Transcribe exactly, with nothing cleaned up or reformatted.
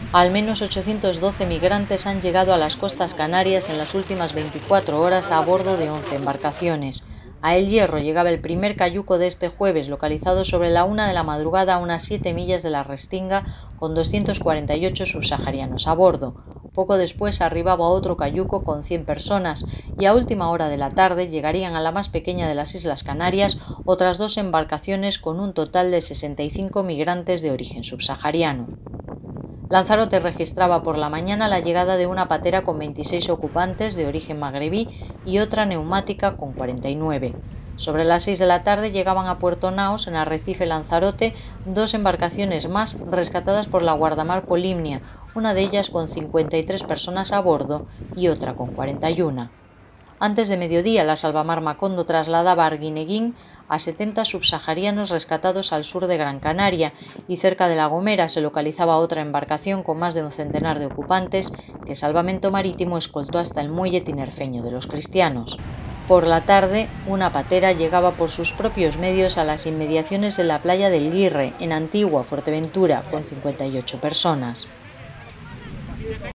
Al menos ochocientos doce migrantes han llegado a las costas canarias en las últimas veinticuatro horas a bordo de once embarcaciones. A El Hierro llegaba el primer cayuco de este jueves, localizado sobre la una de la madrugada a unas siete millas de la Restinga, con doscientos cuarenta y ocho subsaharianos a bordo. Poco después arribaba otro cayuco con cien personas y a última hora de la tarde llegarían a la más pequeña de las Islas Canarias otras dos embarcaciones con un total de sesenta y cinco migrantes de origen subsahariano. Lanzarote registraba por la mañana la llegada de una patera con veintiséis ocupantes de origen magrebí y otra neumática con cuarenta y nueve. Sobre las seis de la tarde llegaban a Puerto Naos, en Arrecife, Lanzarote, dos embarcaciones más rescatadas por la guardamar Polymnia, una de ellas con cincuenta y tres personas a bordo y otra con cuarenta y una. Antes de mediodía, la salvamar Macondo trasladaba a Arguineguín a setenta subsaharianos rescatados al sur de Gran Canaria, y cerca de La Gomera se localizaba otra embarcación con más de un centenar de ocupantes que Salvamento Marítimo escoltó hasta el muelle tinerfeño de los Cristianos. Por la tarde, una patera llegaba por sus propios medios a las inmediaciones de la playa del Guirre, en Antigua, Fuerteventura, con cincuenta y ocho personas.